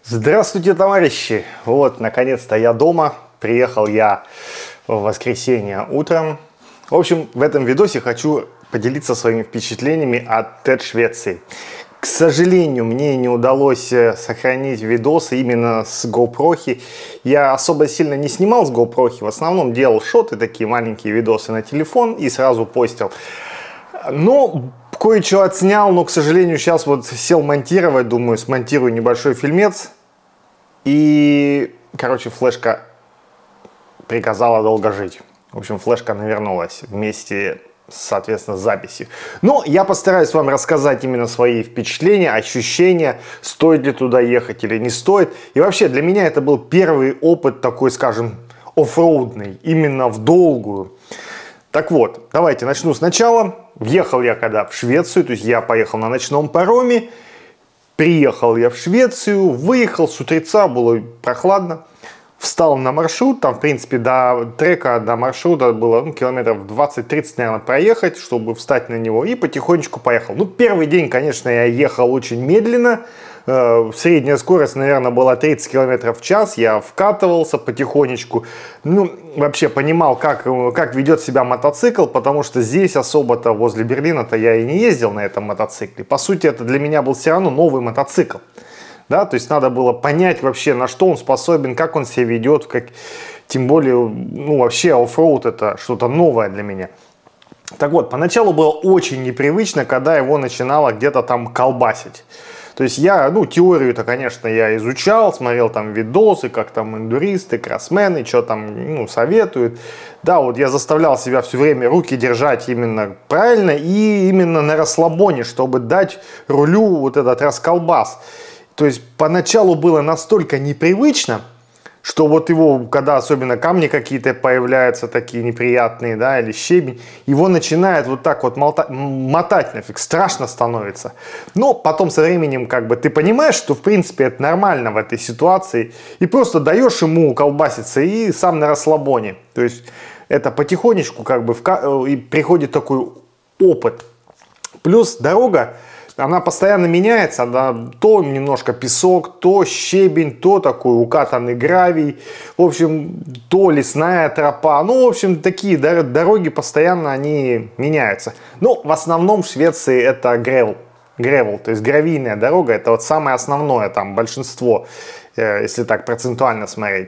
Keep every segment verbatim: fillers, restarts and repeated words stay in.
Здравствуйте, товарищи! Вот, наконец-то я дома. Приехал я в воскресенье утром. В общем, в этом видосе хочу поделиться своими впечатлениями от TED Швеции. К сожалению, мне не удалось сохранить видосы именно с GoPro. Я особо сильно не снимал с GoPro. В основном делал шоты, такие маленькие видосы на телефон и сразу постил. Но кое-что отснял, но, к сожалению, сейчас вот сел монтировать, думаю, смонтирую небольшой фильмец. И, короче, флешка приказала долго жить. В общем, флешка навернулась вместе, соответственно, с записью. Но я постараюсь вам рассказать именно свои впечатления, ощущения, стоит ли туда ехать или не стоит. И вообще, для меня это был первый опыт такой, скажем, оффроудный, именно в долгую. Так вот, давайте начну сначала. Въехал я когда в Швецию, то есть я поехал на ночном пароме. Приехал я в Швецию, выехал с утреца, было прохладно. Встал на маршрут, там, в принципе, до трека, до маршрута было ну, километров двадцать-тридцать, наверное, проехать, чтобы встать на него, и потихонечку поехал. Ну, первый день, конечно, я ехал очень медленно. Э, средняя скорость, наверное, была тридцать километров в час. Я вкатывался потихонечку. Ну, вообще понимал, как, как ведет себя мотоцикл, потому что здесь особо-то возле Берлина-то я и не ездил на этом мотоцикле. По сути, это для меня был все равно новый мотоцикл. Да, то есть надо было понять вообще, на что он способен, как он себя ведет, как, тем более, ну, вообще оффроуд это что-то новое для меня. Так вот, поначалу было очень непривычно, когда его начинало где-то там колбасить. То есть я, ну, теорию-то, конечно, я изучал, смотрел там видосы, как там эндуристы, кроссмены, что там, ну, советуют. Да, вот я заставлял себя все время руки держать именно правильно и именно на расслабоне, чтобы дать рулю вот этот расколбас. То есть поначалу было настолько непривычно, что вот его, когда особенно камни какие-то появляются такие неприятные, да, или щебень, его начинает вот так вот мотать, мотать нафиг, страшно становится. Но потом со временем как бы ты понимаешь, что в принципе это нормально в этой ситуации, и просто даешь ему колбаситься и сам на расслабоне. То есть это потихонечку как бы в... и приходит такой опыт. Плюс дорога, она постоянно меняется, она то немножко песок, то щебень, то такой укатанный гравий, в общем, то лесная тропа. Ну, в общем, такие дороги постоянно они меняются. Но в основном в Швеции это гревел, гревел, то есть гравийная дорога, это вот самое основное, там большинство, если так процентуально смотреть.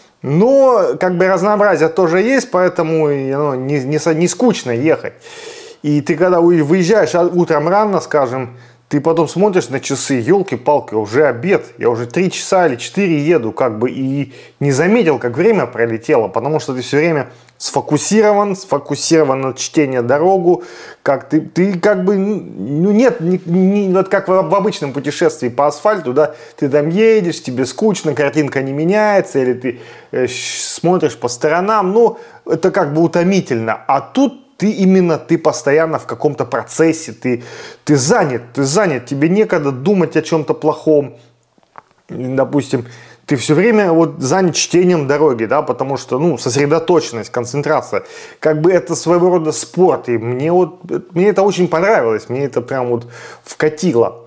Но как бы разнообразие тоже есть, поэтому ну, не, не, не скучно ехать. И ты когда выезжаешь утром рано, скажем, ты потом смотришь на часы, елки-палки, уже обед, я уже три часа или четыре еду, как бы, и не заметил, как время пролетело, потому что ты все время сфокусирован, сфокусирован на чтении дорогу, как ты, ты как бы, ну нет, не, не, вот как в, в обычном путешествии по асфальту, да, ты там едешь, тебе скучно, картинка не меняется, или ты э, смотришь по сторонам, ну, это как бы утомительно, а тут ты именно, ты постоянно в каком-то процессе, ты, ты занят, ты занят, тебе некогда думать о чем-то плохом. Допустим, ты все время вот занят чтением дороги, да, потому что, ну, сосредоточенность, концентрация, как бы это своего рода спорт, и мне вот, мне это очень понравилось, мне это прям вот вкатило.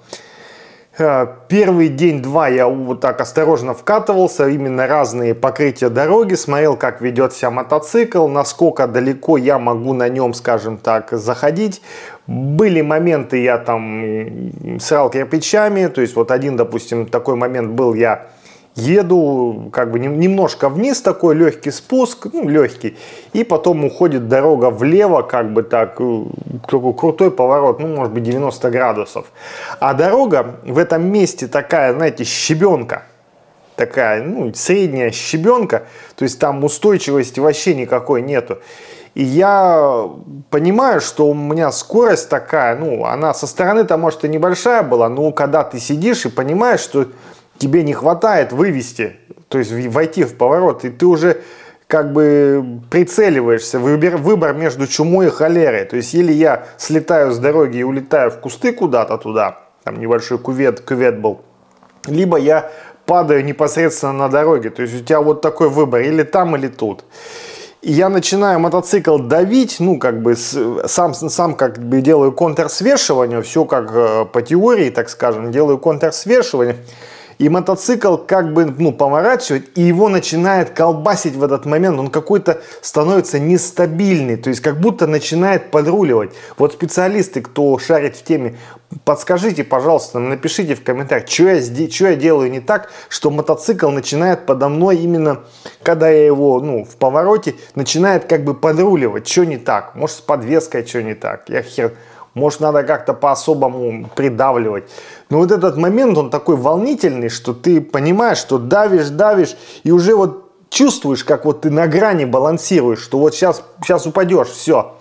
Первый день-два я вот так осторожно вкатывался, именно разные покрытия дороги, смотрел, как ведет себя мотоцикл, насколько далеко я могу на нем, скажем так, заходить. Были моменты, я там срал кирпичами, то есть вот один, допустим, такой момент был, я еду как бы немножко вниз, такой легкий спуск, ну легкий, и потом уходит дорога влево, как бы так, такой крутой поворот, ну может быть девяносто градусов. А дорога в этом месте такая, знаете, щебенка, такая, ну средняя щебенка, то есть там устойчивости вообще никакой нету. И я понимаю, что у меня скорость такая, ну она со стороны-то может и небольшая была, но когда ты сидишь и понимаешь, что тебе не хватает вывести, то есть войти в поворот, и ты уже как бы прицеливаешься, выбор, выбор между чумой и холерой. То есть или я слетаю с дороги и улетаю в кусты куда-то туда, там небольшой кювет, кювет был, либо я падаю непосредственно на дороге. То есть у тебя вот такой выбор, или там, или тут. И я начинаю мотоцикл давить, ну, как бы, сам, сам как бы делаю контрсвешивание, все как по теории, так скажем, делаю контрсвешивание. И мотоцикл как бы, ну, поворачивает, и его начинает колбасить в этот момент. Он какой-то становится нестабильный, то есть как будто начинает подруливать. Вот специалисты, кто шарит в теме, подскажите, пожалуйста, напишите в комментариях, что я, что я делаю не так, что мотоцикл начинает подо мной именно, когда я его, ну, в повороте, начинает как бы подруливать. Что не так? Может, с подвеской что не так? Я хер... Может, надо как-то по-особому придавливать. Но вот этот момент, он такой волнительный, что ты понимаешь, что давишь, давишь, и уже вот чувствуешь, как вот ты на грани балансируешь, что вот сейчас, сейчас упадешь, все.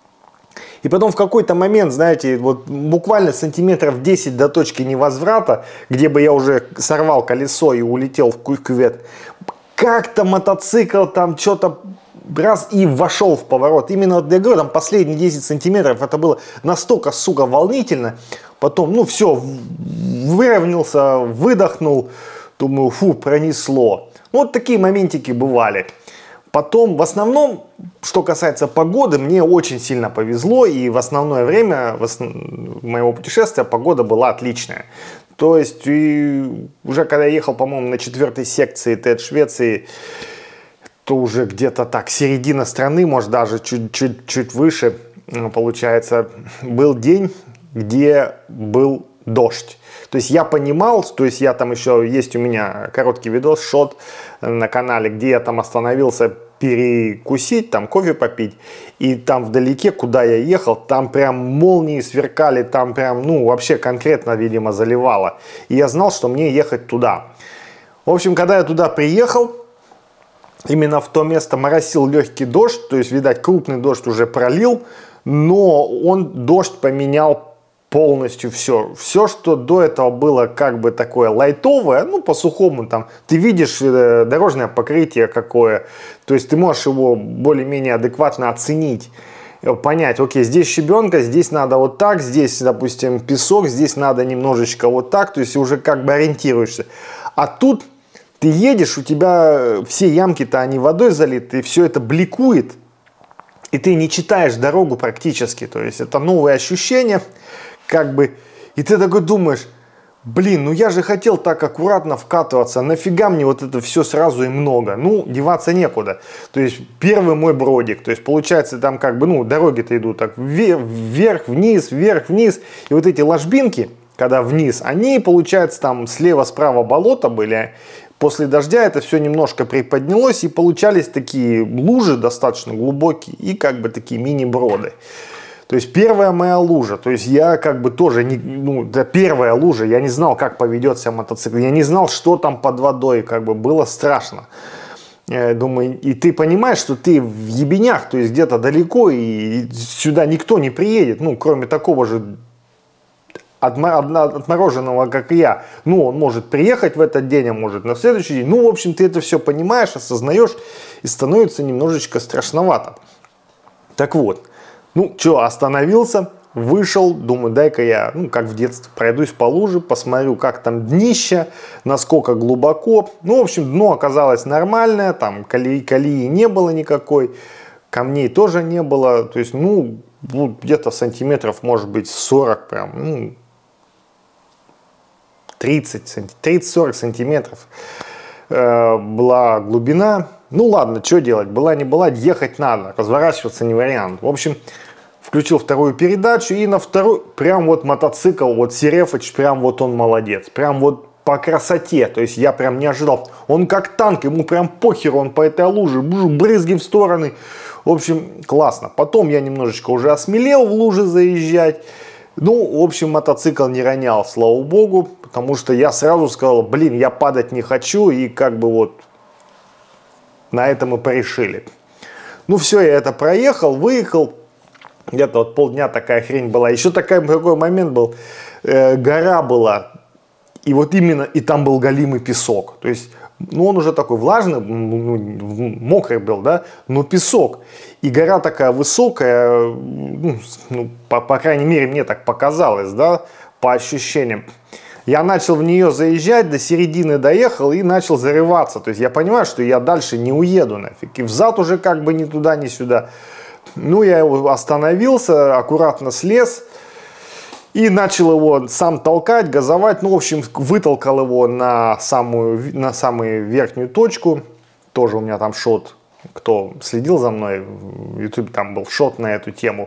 И потом в какой-то момент, знаете, вот буквально сантиметров десять до точки невозврата, где бы я уже сорвал колесо и улетел в кювет, как-то мотоцикл там что-то... раз и вошел в поворот. Именно вот я говорю, там последние десять сантиметров это было настолько, сука, волнительно. Потом, ну все, выровнялся, выдохнул. Думаю, фу, пронесло. Вот такие моментики бывали. Потом, в основном, что касается погоды, мне очень сильно повезло. И в основное время в основ... моего путешествия погода была отличная. То есть, и уже когда я ехал, по-моему, на четвертой секции ТЭД Швеции, то уже где-то так, середина страны, может даже чуть-чуть выше, получается, был день, где был дождь. То есть я понимал, то есть я там еще, есть у меня короткий видос, шот на канале, где я там остановился перекусить, там кофе попить, и там вдалеке, куда я ехал, там прям молнии сверкали, там прям, ну, вообще конкретно, видимо, заливало. И я знал, что мне ехать туда. В общем, когда я туда приехал, именно в то место моросил легкий дождь, то есть, видать, крупный дождь уже пролил, но он, дождь поменял полностью все. Все, что до этого было как бы такое лайтовое, ну, по-сухому там, ты видишь э, дорожное покрытие какое, то есть ты можешь его более-менее адекватно оценить, понять, окей, здесь щебенка, здесь надо вот так, здесь, допустим, песок, здесь надо немножечко вот так, то есть уже как бы ориентируешься. А тут ты едешь, у тебя все ямки-то, они водой залиты, и все это бликует, и ты не читаешь дорогу практически, то есть это новые ощущения, как бы, и ты такой думаешь, блин, ну я же хотел так аккуратно вкатываться, нафига мне вот это все сразу и много, ну, деваться некуда. То есть первый мой бродик, то есть получается там как бы, ну, дороги-то идут так вверх, вниз, вверх, вниз, и вот эти ложбинки, когда вниз, они, получается, там слева-справа болото были. После дождя это все немножко приподнялось, и получались такие лужи достаточно глубокие и как бы такие мини-броды. То есть первая моя лужа, то есть я как бы тоже, не, ну, да, первая лужа, я не знал, как поведет себя мотоцикл, я не знал, что там под водой, как бы было страшно. Я думаю, и ты понимаешь, что ты в ебенях, то есть где-то далеко, и сюда никто не приедет, ну, кроме такого же отмороженного, как и я. Ну, он может приехать в этот день, а может на следующий день. Ну, в общем, ты это все понимаешь, осознаешь, и становится немножечко страшновато. Так вот, ну, что, остановился, вышел, думаю, дай-ка я, ну, как в детстве, пройдусь по луже, посмотрю, как там днище, насколько глубоко. Ну, в общем, дно оказалось нормальное, там колеи, колеи не было никакой, камней тоже не было. То есть, ну, где-то сантиметров, может быть, сорок прям, ну, тридцать-сорок сантиметров э, была глубина. Ну ладно, что делать, была не была, ехать надо, разворачиваться не вариант. В общем, включил вторую передачу, и на второй, прям вот мотоцикл, вот Серефыч, прям вот он молодец, прям вот по красоте, то есть я прям не ожидал. Он как танк, ему прям похер, он по этой луже, брызги в стороны. В общем, классно. Потом я немножечко уже осмелел в луже заезжать. Ну, в общем, мотоцикл не ронял, слава богу, потому что я сразу сказал, блин, я падать не хочу, и как бы вот на этом мы порешили. Ну, все, я это проехал, выехал, где-то вот полдня такая хрень была. Еще такой, такой момент был, э, гора была, и вот именно, и там был голимый песок, то есть, ну, он уже такой влажный, ну, мокрый был, да, но песок. И гора такая высокая, ну, ну, по, по крайней мере, мне так показалось, да, по ощущениям. Я начал в нее заезжать, до середины доехал и начал зарываться. То есть я понимаю, что я дальше не уеду нафиг. И взад уже как бы ни туда, ни сюда. Ну, я остановился, аккуратно слез. И начал его сам толкать, газовать. Ну, в общем, вытолкал его на самую, на самую верхнюю точку. Тоже у меня там шот. Кто следил за мной в ютубе, там был шот на эту тему.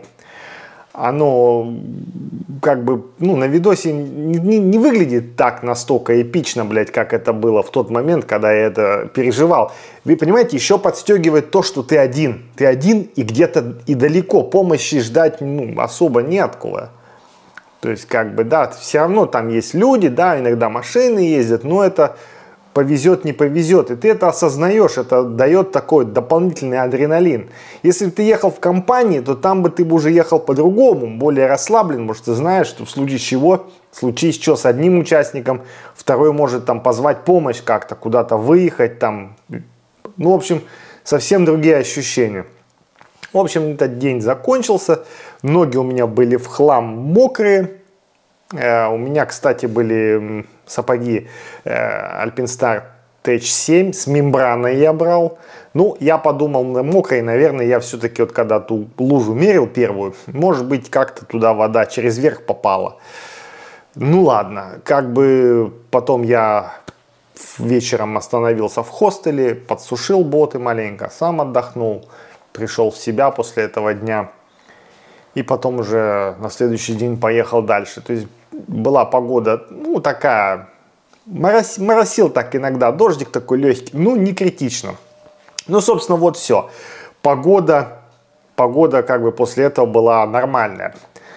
Оно как бы, ну, на видосе не, не, не выглядит так настолько эпично, блядь, как это было в тот момент, когда я это переживал. Вы понимаете, еще подстегивает то, что ты один. Ты один и где-то и далеко. Помощи ждать, ну, особо неоткуда. То есть, как бы, да, все равно там есть люди, да, иногда машины ездят, но это повезет, не повезет. И ты это осознаешь, это дает такой дополнительный адреналин. Если бы ты ехал в компании, то там бы ты бы уже ехал по-другому, более расслаблен, потому что ты знаешь, что в случае чего, случись что с одним участником, второй может там позвать помощь как-то, куда-то выехать, там, ну, в общем, совсем другие ощущения. В общем, этот день закончился, ноги у меня были в хлам мокрые. Э, у меня, кстати, были сапоги э, Alpinstar Tech семь, с мембраной я брал. Ну, я подумал, мокрые, наверное, я все-таки вот когда ту лужу мерил первую, может быть, как-то туда вода через верх попала. Ну, ладно, как бы потом я вечером остановился в хостеле, подсушил боты маленько, сам отдохнул. Пришел в себя после этого дня и потом уже на следующий день поехал дальше. То есть была погода, ну, такая, морос, моросил так иногда, дождик такой легкий, ну, не критично. Ну, собственно, вот все. Погода, погода как бы после этого была нормальная.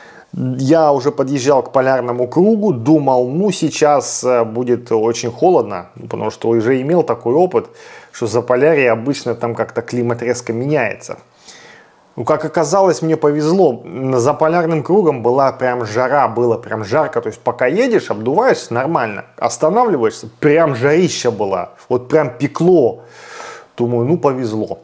Я уже подъезжал к полярному кругу, думал, ну, сейчас будет очень холодно, потому что уже имел такой опыт, что за полярье обычно там как-то климат резко меняется. Ну, как оказалось, мне повезло, за полярным кругом была прям жара, было прям жарко, то есть пока едешь, обдуваешься нормально, останавливаешься, прям жарища была, вот прям пекло. Думаю, ну, повезло.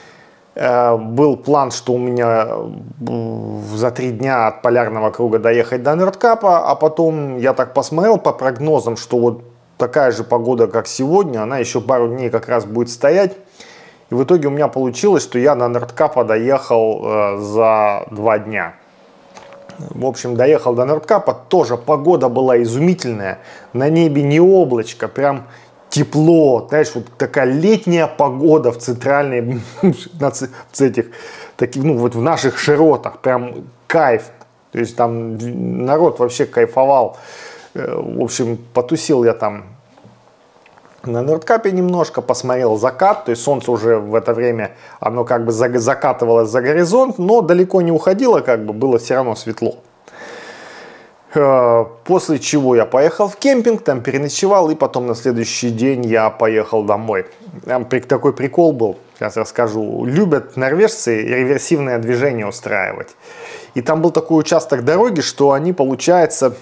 Был план, что у меня за три дня от полярного круга доехать до Нордкапа, а потом я так посмотрел по прогнозам, что вот такая же погода, как сегодня, она еще пару дней как раз будет стоять. И в итоге у меня получилось, что я до Нордкапа доехал э, за два дня. В общем, доехал до Нордкапа, тоже погода была изумительная, на небе не облачко, прям тепло, знаешь, вот такая летняя погода в центральной, в этих, таких, ну вот в наших широтах, прям кайф, то есть там народ вообще кайфовал. В общем, потусил я там на Нордкапе немножко, посмотрел закат, то есть солнце уже в это время, оно как бы закатывалось за горизонт, но далеко не уходило, как бы было все равно светло. После чего я поехал в кемпинг, там переночевал, и потом на следующий день я поехал домой. Там такой прикол был, сейчас расскажу. Любят норвежцы реверсивное движение устраивать. И там был такой участок дороги, что они, получается,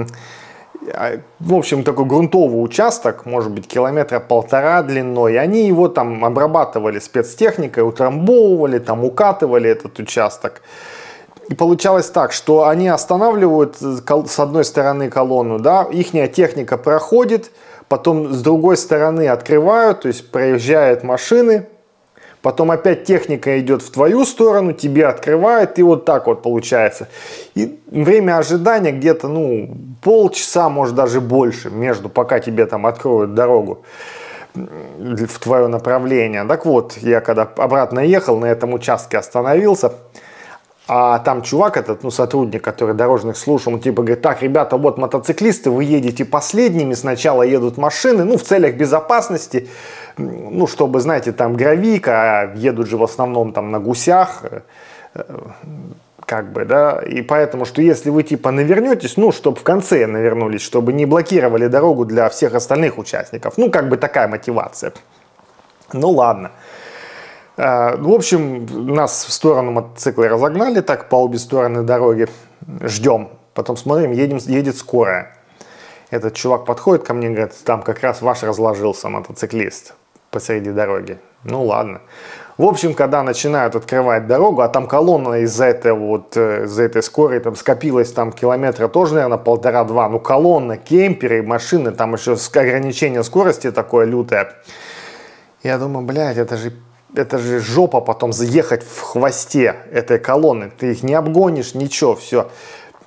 в общем, такой грунтовый участок, может быть, километра полтора длиной. И они его там обрабатывали спецтехникой, утрамбовывали, там укатывали этот участок. И получалось так, что они останавливают с одной стороны колонну, да, ихняя техника проходит, потом с другой стороны открывают, то есть проезжают машины, потом опять техника идет в твою сторону, тебе открывают, и вот так вот получается. И время ожидания где-то, ну, полчаса, может даже больше, между, пока тебе там откроют дорогу в твое направление. Так вот, я когда обратно ехал, на этом участке остановился. А там чувак, этот, ну, сотрудник, который дорожных служб, он типа говорит: так, ребята, вот мотоциклисты, вы едете последними, сначала едут машины, ну, в целях безопасности, ну, чтобы, знаете, там гравийка, а едут же в основном там на гусях, как бы, да, и поэтому, что если вы типа навернетесь, ну, чтобы в конце навернулись, чтобы не блокировали дорогу для всех остальных участников, ну, как бы такая мотивация. Ну, ладно. В общем, нас в сторону мотоцикла разогнали, так по обе стороны дороги, ждем. Потом смотрим, едем, едет скорая. Этот чувак подходит ко мне и говорит: там как раз ваш разложился мотоциклист посреди дороги. Ну ладно. В общем, когда начинают открывать дорогу, а там колонна из-за этой вот, из-за этой скорой там скопилась там километра тоже, наверное, полтора-два. Ну колонна, кемперы, машины, там еще ограничение скорости такое лютое. Я думаю, блядь, это же... Это же жопа потом заехать в хвосте этой колонны. Ты их не обгонишь, ничего, все.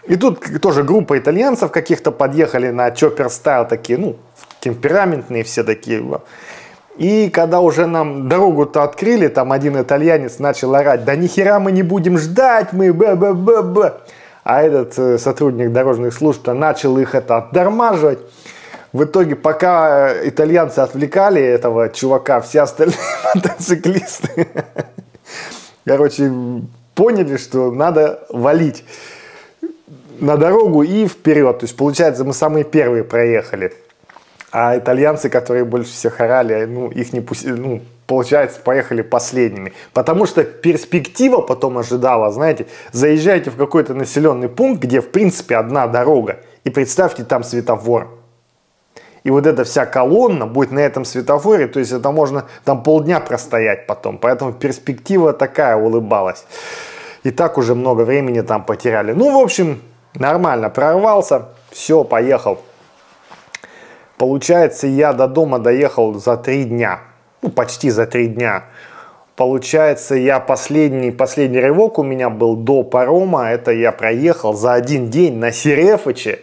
И тут тоже группа итальянцев каких-то подъехали на чоппер стайл, такие, ну, темпераментные все такие. И когда уже нам дорогу-то открыли, там один итальянец начал орать: да нихера мы не будем ждать, мы б-б-б-б. А этот э, сотрудник дорожных служб-то начал их это оттормаживать. В итоге, пока итальянцы отвлекали этого чувака, все остальные мотоциклисты, короче, поняли, что надо валить на дорогу и вперед. То есть, получается, мы самые первые проехали. А итальянцы, которые больше всех орали, ну, их не пустили, ну, получается, поехали последними. Потому что перспектива потом ожидала, знаете, заезжаете в какой-то населенный пункт, где, в принципе, одна дорога, и представьте, там светофор. И вот эта вся колонна будет на этом светофоре, то есть это можно там полдня простоять потом. Поэтому перспектива такая улыбалась. И так уже много времени там потеряли. Ну, в общем, нормально прорвался, все, поехал. Получается, я до дома доехал за три дня. Ну, почти за три дня. Получается, я последний, последний рывок у меня был до парома. Это я проехал за один день на Серефыче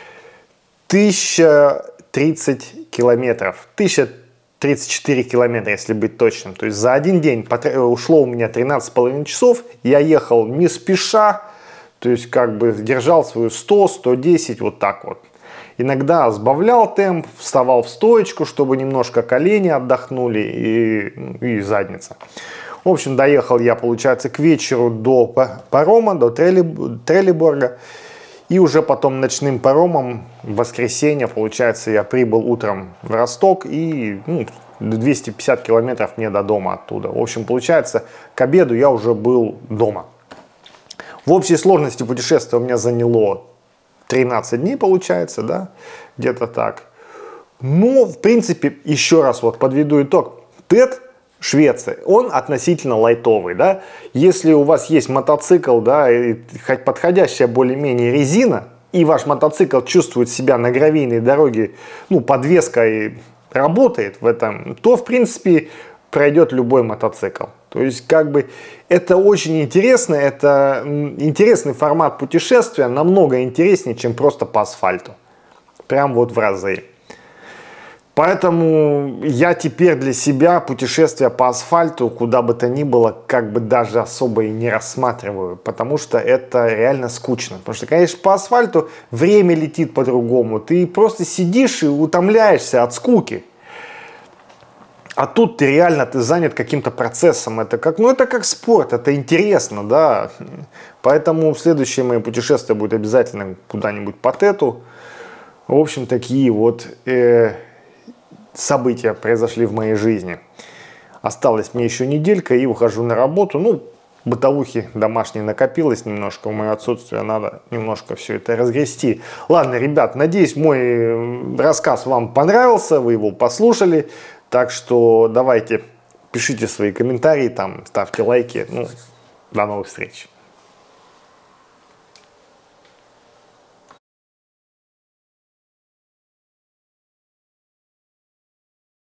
тысяча тридцать километров. тысяча тридцать четыре километра, если быть точным. То есть за один день ушло у меня тринадцать с половиной часов. Я ехал не спеша. То есть как бы держал свою сто, сто десять, вот так вот. Иногда сбавлял темп, вставал в стоечку, чтобы немножко колени отдохнули и, и задница. В общем, доехал я, получается, к вечеру до парома, до Трелеборга. И уже потом ночным паромом в воскресенье, получается, я прибыл утром в Росток. И ну, двести пятьдесят километров мне до дома оттуда. В общем, получается, к обеду я уже был дома. В общей сложности путешествие у меня заняло тринадцать дней, получается, да, где-то так. Но, в принципе, еще раз вот подведу итог. ТЭД, Швеция, он относительно лайтовый, да. Если у вас есть мотоцикл, да, и подходящая более-менее резина, и ваш мотоцикл чувствует себя на гравийной дороге, ну, подвеской работает в этом, то, в принципе, пройдет любой мотоцикл. То есть, как бы, это очень интересно, это интересный формат путешествия, намного интереснее, чем просто по асфальту. Прям вот в разы. Поэтому я теперь для себя путешествия по асфальту, куда бы то ни было, как бы даже особо и не рассматриваю. Потому что это реально скучно. Потому что, конечно, по асфальту время летит по-другому. Ты просто сидишь и утомляешься от скуки. А тут ты реально ты занят каким-то процессом. Это как, ну, это как спорт, это интересно, да. Поэтому следующее мое путешествие будет обязательно куда-нибудь по ТЭТу. В общем, такие вот э, события произошли в моей жизни. Осталась мне еще неделька и ухожу на работу. Ну, бытовухи домашней накопилось немножко. В мое отсутствие надо немножко все это разгрести. Ладно, ребят, надеюсь, мой рассказ вам понравился, вы его послушали. Так что давайте, пишите свои комментарии, там, ставьте лайки. Ну, до новых встреч.